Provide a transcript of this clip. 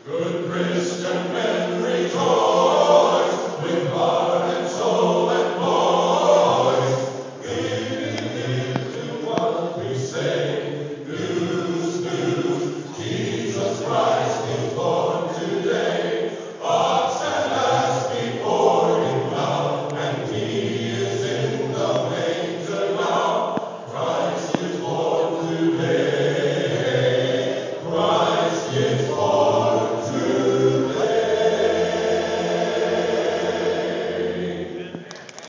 Good Christian men rejoice, with heart and soul and voice, giving heed to what we say.